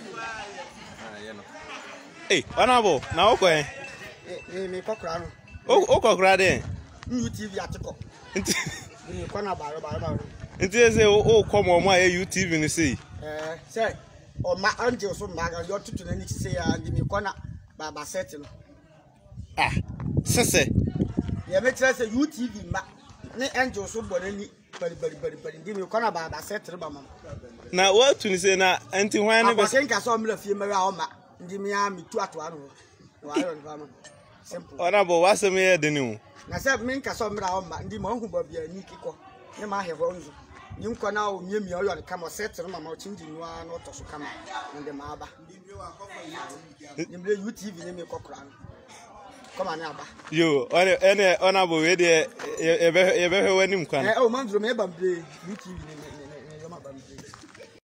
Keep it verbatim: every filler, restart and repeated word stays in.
Hey, honorable, now okay. Eh, me kokra no. Oh, oh kokra de. U T V atiko. Nti Me kona baro baro baro. nti say oh come on my U T V ni say. Eh, say o ma anje so ma ga yo tutu na ni say ya ndi me kona baba set no. Ah, sese. Ye me tire say U T V ma ni anje so bo na ni bari bari bari bari ndi me kona baba set no ba mama. Na what to say na anti hwan ne be. Abasen ka so mla fie mara o ma ndi me ya me tu ato ano. Wa yo ba mama. Simple. Honorable what's me de ni. Na say me nka so mra o ma ndi ma hu ba bia ni kiko. Ne ma he ho nzu. Ni nko na o mie mie o yo kama set no mama o chinji nwa no to so kama ndi ma aba. Ni mle U T V ni me kokora no. Come on aba. Yo, ene ene honorable we de e be e be hwe wanim kwan. Eh o man drum e ba mble U T V ni.